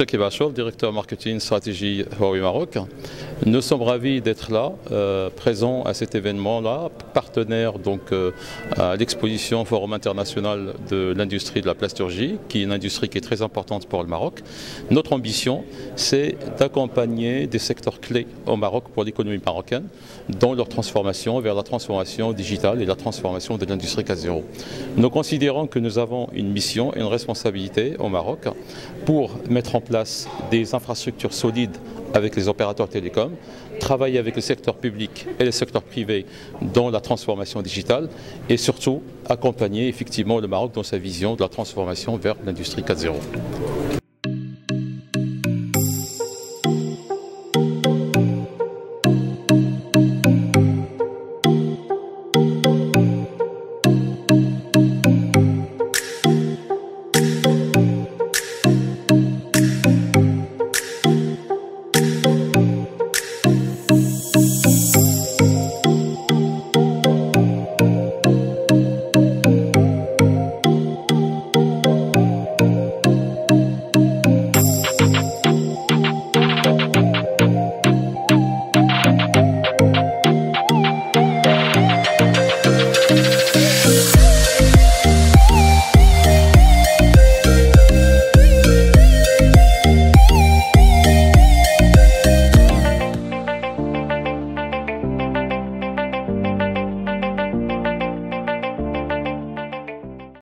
Shakib Achour, directeur marketing stratégie Huawei Maroc. Nous sommes ravis d'être là, présents à cet événement-là, partenaire donc à l'exposition Forum international de l'industrie de la plasturgie, qui est une industrie qui est très importante pour le Maroc. Notre ambition, c'est d'accompagner des secteurs clés au Maroc pour l'économie marocaine dans leur transformation vers la transformation digitale et la transformation de l'industrie 4.0. Nous considérons que nous avons une mission et une responsabilité au Maroc pour mettre en place des infrastructures solides avec les opérateurs télécoms, travailler avec le secteur public et le secteur privé dans la transformation digitale et surtout accompagner effectivement le Maroc dans sa vision de la transformation vers l'industrie 4.0.